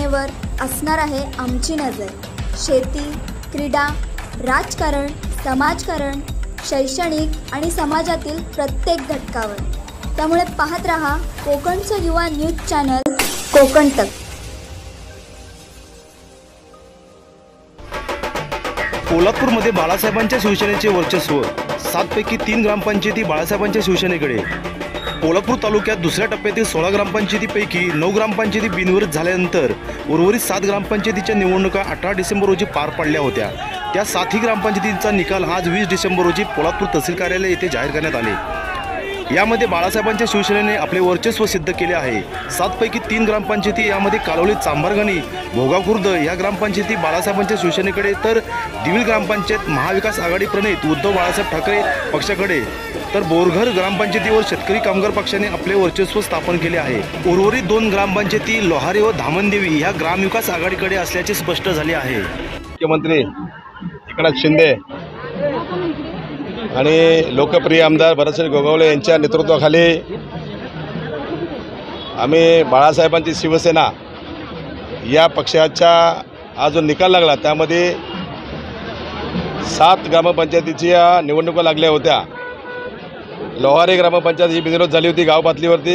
घडामोडींवर असणार आहे आमची नजर। शेती, क्रीडा, राजकारण, समाजकारण, शैक्षणिक आणि समाजातील प्रत्येक घटकावर। त्यामुळे पाहत रहा कोकणचं युवा न्यूज चॅनल कोकण तक। कोल्हापूरमध्ये बाळासाहेबांच्या शिवसेनेचे वर्चस्व। 7 पैकी 3 ग्रामपंचायती बाळासाहेबांच्या शिवसेनेकडे। कोल्हापूर तालुक्यात दुसऱ्या टप्प्यातील 16 ग्रामपंचायतीपैकी 9 ग्रामपंचायती बिनविरोध झाल्यानंतर उर्वरित 7 ग्रामपंचायतीच्या निवडणुका 18 डिसेंबर रोजी पार पडल्या होत्या। त्या 7ही ग्रामपंचायतींचा निकाल आज 20 डिसेंबर रोजी कोल्हापूर तहसील कार्यालय येथे जाहीर करण्यात आले। यामध्ये बाळासाहेबांच्या शिवसेनेने आपले वर्चस्व सिद्ध केले आहे। 7 पैकी 3 ग्रामपंचायती यामध्ये कालवली, चांभारगणी, भोगाव खुर्द या ग्रामपंचायती बाळासाहेबांच्या शिवसेनेकडे, तर दिविल ग्रामपंचायत महाविकास आघाडी प्रणित उद्धव बाळासाहेब ठाकरे पक्षाकडे, तर बोरघर ग्रामपंचायतीवर शेतकरी कामगार पक्षाने आपले वर्चस्व स्थापन केले आहे। उर्वरित 2 ग्रामपंचायती लोहारे व धामणदेवी ह्या ग्रामविकास आघाडीकडे असल्याचे स्पष्ट झाले आहे। मुख्यमंत्री एकनाथ शिंदे आणि लोकप्रिय आमदार भरतसिंह गोगावले यांच्या नेतृत्वाखाली आम्ही बाळासाहेबांची शिवसेना या पक्षाचा हा जो निकाल लागला त्यामध्ये 7 ग्रामपंचायतीच्या निवडणुका लागल्या होत्या। लोहारे ग्रामपंचायत ही बिनविरोध झाली होती गाव पातळीवरती,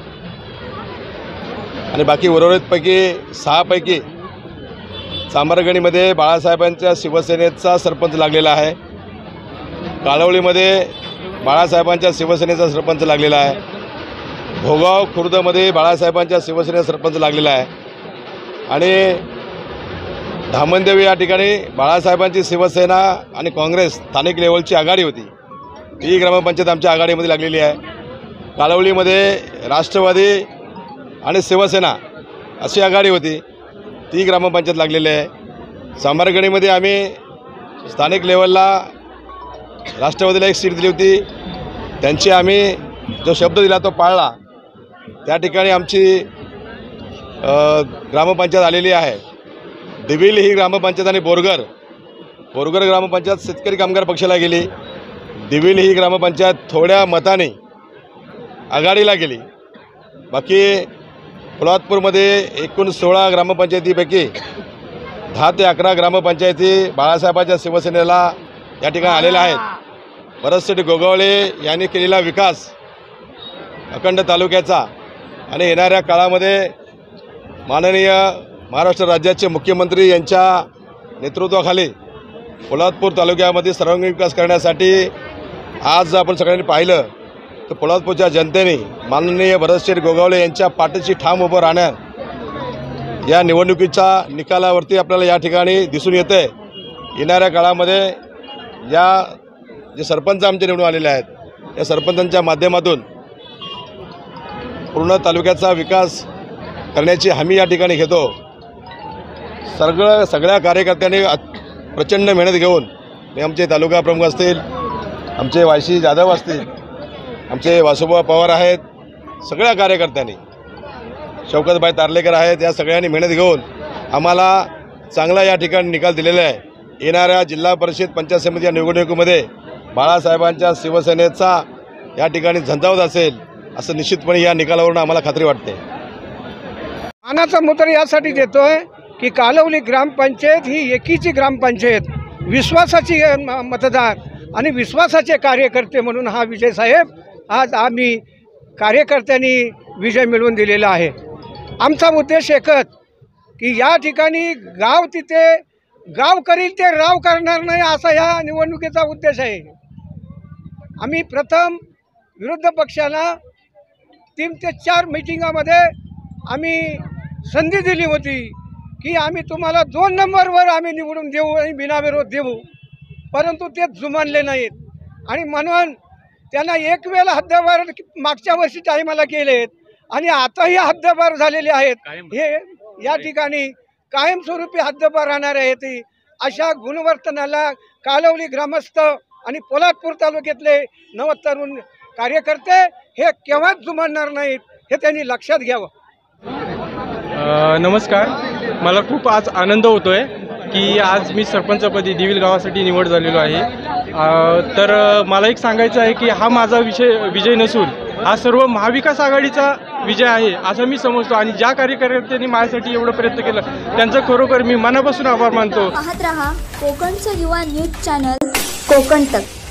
आणि बाकी उर्वरितपैकी 6 पैकी चांभारगणीमध्ये बाळासाहेबांच्या शिवसेनेचा सरपंच लागलेला आहे। काळवलीमध्ये बाळासाहेबांच्या शिवसेनेचा सरपंच लागलेला आहे। भोगाव खुर्दमध्ये बाळासाहेबांच्या शिवसेनेचा सरपंच लागलेला आहे, आणि धामणदेवी या ठिकाणी बाळासाहेबांची शिवसेना आणि काँग्रेस स्थानिक लेवलची आघाडी होती, ही ग्रामपंचायत आमच्या आघाडीमध्ये लागलेली आहे। काळवलीमध्ये राष्ट्रवादी आणि शिवसेना अशी आघाडी होती, ती ग्रामपंचायत लागलेली आहे। चांभारगणीमध्ये आम्ही स्थानिक लेवलला राष्ट्रवादीला एक सीट दिली होती, त्यांची आम्ही जो शब्द दिला तो पाळला। त्या ठिकाणी आमची ग्रामपंचायत आलेली आहे। दिविल ही ग्रामपंचायत आणि बोरघर ग्रामपंचायत शेतकरी कामगार पक्षाला गेली। दिविल ही ग्रामपंचायत थोड्या मताने आघाडीला गेली। बाकी पोलादपूरमध्ये एकूण 16 ग्रामपंचायतीपैकी 10 ते 11 ग्रामपंचायती बाळासाहेबांच्या शिवसेनेला या ठिकाणी आलेल्या आहेत। भरतसिंह गोगावले यांनी केलेला विकास अखंड तालुक्याचा, आणि येणाऱ्या काळामध्ये माननीय महाराष्ट्र राज्याचे मुख्यमंत्री यांच्या नेतृत्वाखाली पोलादपूर तालुक्यामध्ये सर्वांगीण विकास करण्यासाठी आज आपण सगळ्यांनी पाहिलं तर पोलादपूरच्या जनतेने माननीय भरतसिंह गोगावले यांच्या पाठीशी ठाम उभं राहण्यात या निवडणुकीच्या निकालावरती आपल्याला या ठिकाणी दिसून येते। येणाऱ्या काळामध्ये या जे सरपंच आमचे निवडून आलेले आहेत या सरपंचांच्या माध्यमातून पूर्ण तालुक्याचा विकास करण्याची हमी या ठिकाणी घेतो। सगळ्या कार्यकर्त्यांनी प्रचंड मेहनत घेऊन, आमचे तालुका प्रमुख असतील, आमचे वायसी जाधव असतील, आमचे वासुभाऊ पवार आहेत, सगळ्या कार्यकर्त्यांनी, शौकतभाई तारलेकर आहेत, या सगळ्यांनी मेहनत घेऊन आम्हाला चांगला या ठिकाणी निकाल दिलेला आहे। येणाऱ्या जिल्हा परिषद पंचायत समिती या निवडणुकीमध्ये बाळासाहेबांच्या शिवसेनेचा या ठिकाणी झंझावत असेल असं निश्चितपणे या निकालावरून आम्हाला खात्री वाटते। मानाचा मुद्रा यासाठी देतोय की कालवली ग्रामपंचायत ही एकीची ग्रामपंचायत, विश्वासाची मतदार आणि विश्वासाचे कार्यकर्ते म्हणून हा विजय साहेब आज आम्ही कार्यकर्त्यांनी विजय मिळवून दिलेला आहे। आमचा उद्देश एकच की या ठिकाणी गाव तिथे गाव करील ते राव करणार नाही, असा या निवडणुकीचा उद्देश आहे। आम्ही प्रथम विरोधी पक्षाला 3 ते 4 मीटिंगामध्ये आम्ही संधी दिली होती की आम्ही तुम्हाला 2 नंबरवर आम्ही निवडून देऊ आणि बिनाविरोध देऊ, परंतु ते जुमानले नाहीत। आणि म्हणून त्यांना एक वेळेला हद्दपार मागच्या वर्षी टायमाला केलेत आणि आताही हद्दपार झालेले आहेत। हे या ठिकाणी कायमस्वरूपी हद्दपार राहणार आहेत। अशा गुणवर्तनाला कालवली ग्रामस्थ आणि पोलादपूर तालुक्यातले नवतरुण कार्यकर्ते हे केव्हाच जुमानणार नाहीत, हे त्यांनी लक्षात घ्यावं। नमस्कार, मला खूप आज आनंद होतोय की आज मी सरपंचपदी दिविल गावासाठी निवड झालेलो आहे। तर मला एक सांगायचं आहे की हा माझा विजय नसून हा सर्व महाविकास आघाडीचा विजय आहे असं मी समजतो. आणि ज्या कार्यकर्त्यांनी माझ्यासाठी एवढं प्रयत्न केलं त्यांचं खरोखर मी मनापासून आभार मानतो. पाहत रहा कोकणचं युवा न्यूज चॅनल कोकण तक.